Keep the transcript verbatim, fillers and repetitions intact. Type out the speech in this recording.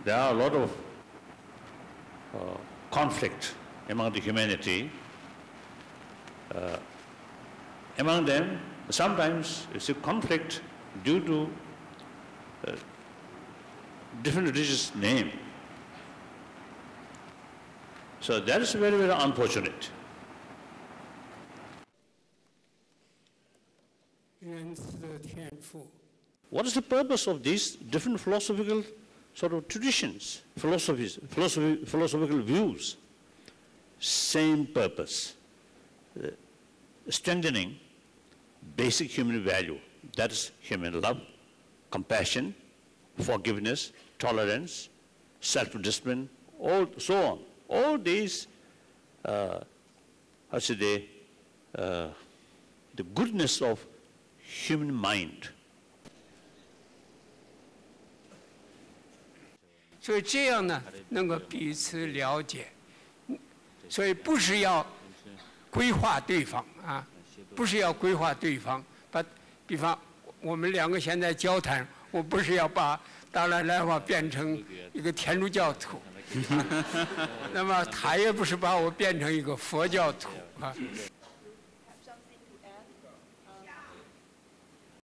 there are a lot of uh, conflict among the humanity. Uh, among them, sometimes it's a conflict due to uh, different religious name. So that is very, very unfortunate. What is the purpose of these different philosophical sort of traditions, philosophies, philosophy, philosophical views? Same purpose, uh, strengthening basic human value, that is human love, compassion, forgiveness, tolerance, self-discipline, all so on. All these, uh, how should they, uh, the goodness of human mind. 所以这样呢，能够彼此了解。所以不是要规划对方啊，不是要规划对方。把，比方我们两个现在交谈，我不是要把达赖喇嘛变成一个天主教徒。那么他也不是把我变成一个佛教徒啊，